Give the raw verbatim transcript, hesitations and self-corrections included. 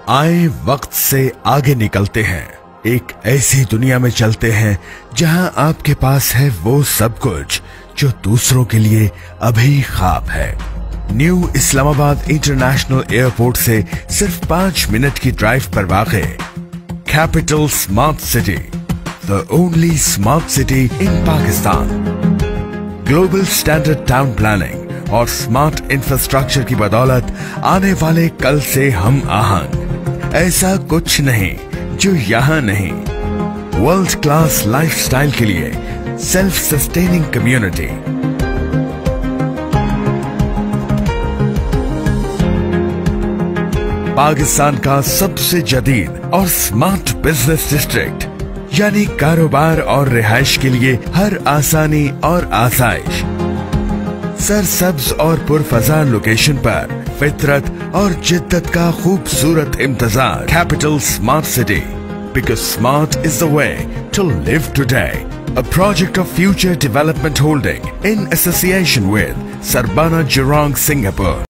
आए वक्त से आगे निकलते हैं, एक ऐसी दुनिया में चलते हैं जहां आपके पास है वो सब कुछ जो दूसरों के लिए अभी ख्वाब है। न्यू इस्लामाबाद इंटरनेशनल एयरपोर्ट से सिर्फ पांच मिनट की ड्राइव पर वाक़े capital smart city, the only smart city in Pakistan. Global standard town planning और स्मार्ट इंफ्रास्ट्रक्चर की बदौलत आने वाले कल से हम आहंग, ऐसा कुछ नहीं जो यहाँ नहीं। वर्ल्ड क्लास लाइफस्टाइल के लिए सेल्फ सस्टेनिंग कम्युनिटी, पाकिस्तान का सबसे जदीद और स्मार्ट बिजनेस डिस्ट्रिक्ट, यानी कारोबार और रिहाइश के लिए हर आसानी और आसाइश। सरसब्ज और पुरफजा लोकेशन पर फितरत और जिद्दत का खूबसूरत इम्तजाज। Capital smart city, because smart is the way to live today. A project of future development holding in association with Sarbana Jurong, Singapore.